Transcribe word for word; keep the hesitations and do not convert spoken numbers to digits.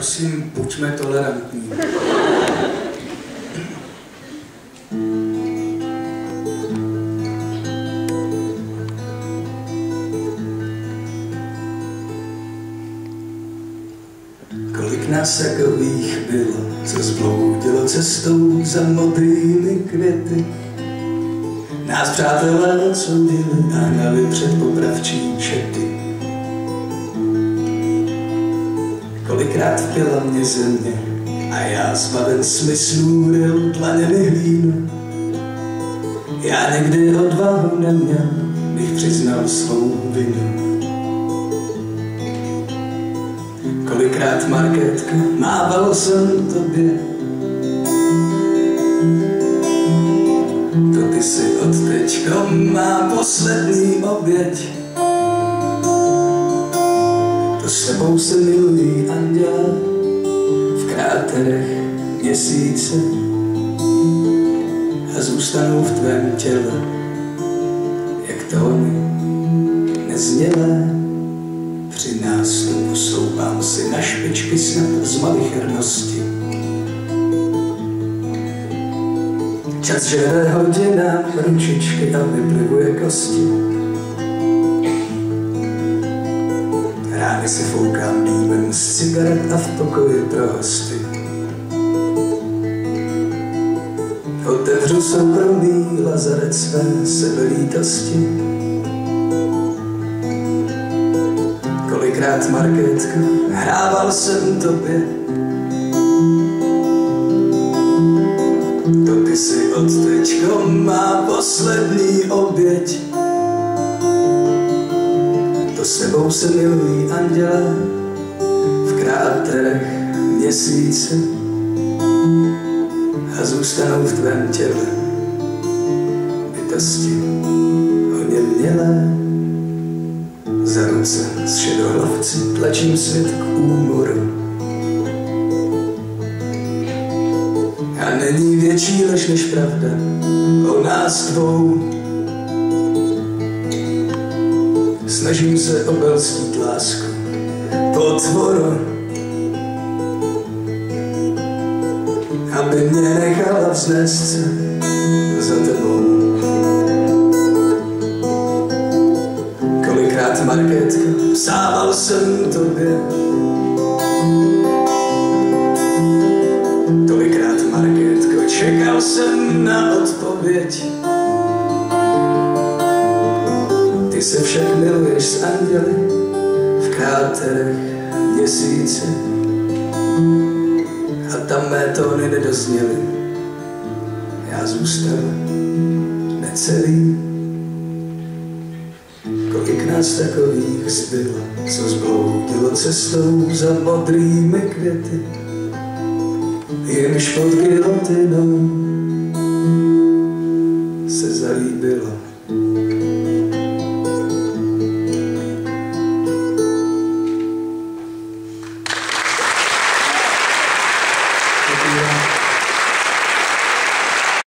prosím, buďme tolerantní. Kolik nás takových bylo, co zbloudilo cestou za modrými květy. Nás přátelé odsoudili a hnali před popravčí čety. Kolikrát vpila mě země a já zbaven smyslů ryl dlaněmi hlínu. Já někdy odvahu neměl, bych přiznal svou vinu. Kolikrát, Markétko, mával jsem tobě, to ty si od teďko má poslední oběť. To s tebou se milují anděle v kráterech měsíce a zůstanou v tvém těle jak tóny neznělé. Při nástupu stoupám si na špičky snad z malichernosti. Čas žere hodinám ručičky a vyplivuje kosti. Rány si foukám dýmem z cigaret a v pokoji pro hosty. Otevřu soukromý lazaret své sebelítosti. Kolikrát, Markétko, hrával jsem tobě, to ty si od teďko má poslední oběť. To s tebou se milují anděle v kráterech měsíce a zůstanou v tvém těle bytosti oněmělé. Za ruce s šedohlavci tlačím svět k úmoru. A není větší lež než pravda o nás dvou. Snažím se obelstít lásku potvoru, aby mě nechala vznést se za tebou. Kolikrát, Markétko, psával jsem tobě, tolikrát, Markétko, čekal jsem na odpověď. Ty se však miluješ s anděli v kráterech měsíce a tam mé tóny nedozněly. Já zůstal necelý. Kolik nás takových zbylo, co zbloudilo cestou za modrými květy, jimž pod gilotinou se zalíbilo.